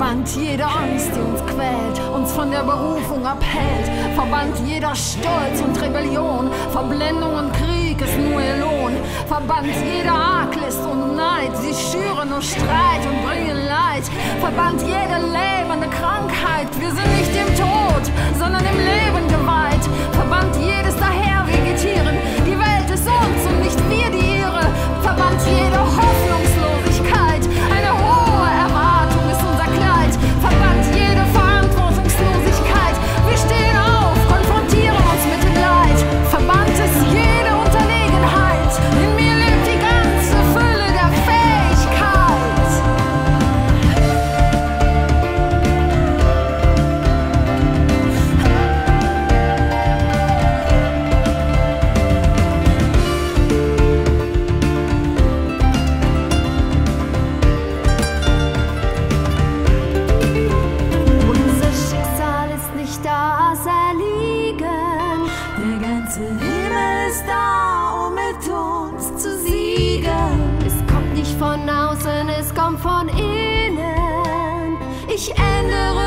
Verbannt jede Angst, die uns quält, uns von der Berufung abhält. Verbannt jeder Stolz und Rebellion, Verblendung und Krieg ist nur ihr Lohn. Verbannt jede Arglist und Neid, sie schüren nur Streit und bringen Leid. Verbannt jede lähmende Krankheit, wir sind nicht dem Tod, sondern dem Leben geweiht. Verbannt jedes Dahervegetieren, die Welt ist uns und nicht wir die ihre. Verbannt jede Hoffnungslosigkeit, eine hohe Erwartung ist unser Kleid. Verbannt jede Verantwortungslosigkeit, wir stehen auf, konfrontieren uns mit dem Leid. Verbannt ist jede Unterlegenheit, in mir lebt die ganze Fülle der Fähigkeit. Unser Schicksal ist nicht das Erliegen, der ganze Himmel ist da, um mit uns zu siegen. Es kommt nicht von außen, es kommt von innen. Ich ändere